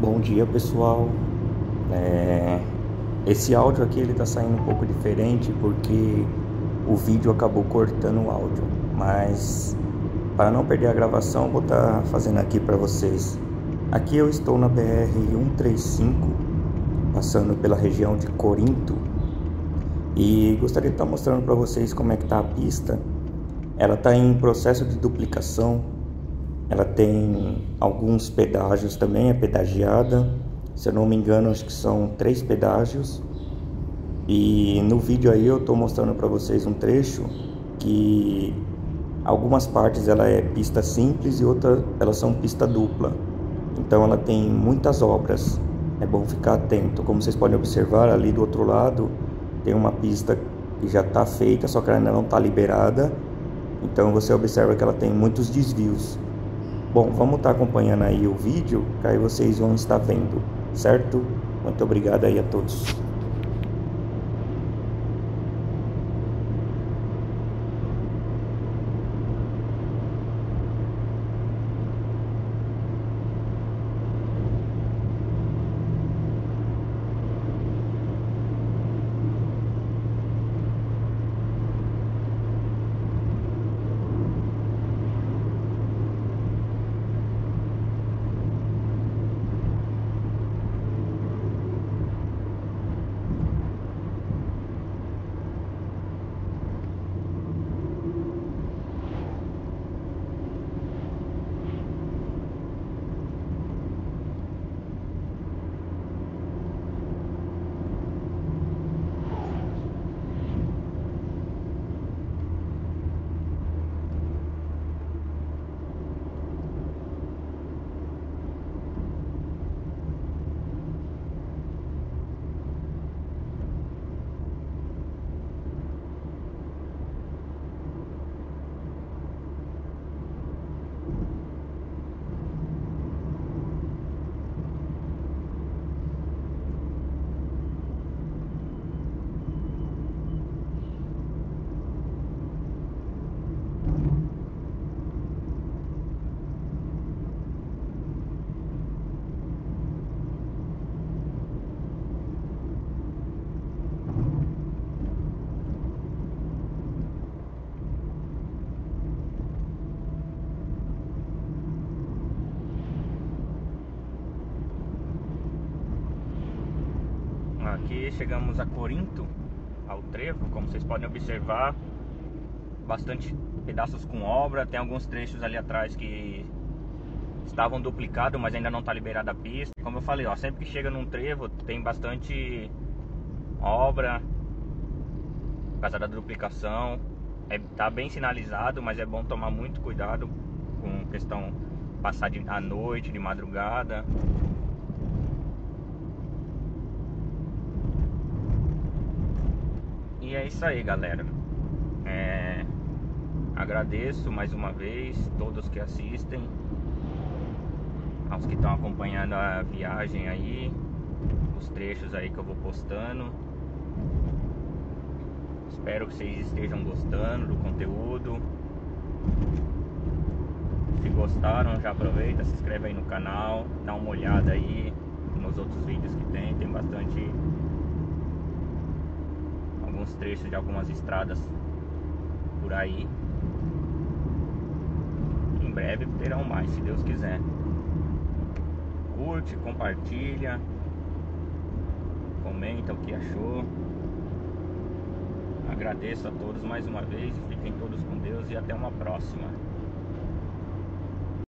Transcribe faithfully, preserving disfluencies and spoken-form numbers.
Bom dia, pessoal. É, Esse áudio aqui ele tá saindo um pouco diferente porque o vídeo acabou cortando o áudio, mas para não perder a gravação, vou estar fazendo aqui para vocês. Aqui eu estou na B R cento e trinta e cinco, passando pela região de Corinto, e gostaria de estar mostrando para vocês como é que tá a pista. Ela está em processo de duplicação. Ela tem alguns pedágios também, é pedagiada. Se eu não me engano, acho que são três pedágios. E no vídeo aí eu estou mostrando para vocês um trecho que algumas partes ela é pista simples e outras elas são pista dupla. Então ela tem muitas obras. É bom ficar atento. Como vocês podem observar, ali do outro lado tem uma pista que já está feita, só que ela ainda não está liberada. Então você observa que ela tem muitos desvios. Bom, vamos estar acompanhando aí o vídeo, que aí vocês vão estar vendo, certo? Muito obrigado aí a todos. Aqui chegamos a Corinto, ao trevo, como vocês podem observar, bastante pedaços com obra. Tem alguns trechos ali atrás que estavam duplicados, mas ainda não está liberada a pista. Como eu falei, ó, sempre que chega num trevo tem bastante obra por causa da duplicação. É, tá bem sinalizado, mas é bom tomar muito cuidado com questão passar de, à noite, de madrugada. E é isso aí, galera. É, agradeço mais uma vez todos que assistem, aos que estão acompanhando a viagem aí, os trechos aí que eu vou postando. Espero que vocês estejam gostando do conteúdo. Se gostaram, já aproveita, se inscreve aí no canal, dá uma olhada aí nos outros vídeos que tem, tem bastante, alguns trechos de algumas estradas por aí. Em breve terão mais, se Deus quiser. Curte, compartilha, comenta o que achou. Agradeço a todos mais uma vez, fiquem todos com Deus e até uma próxima.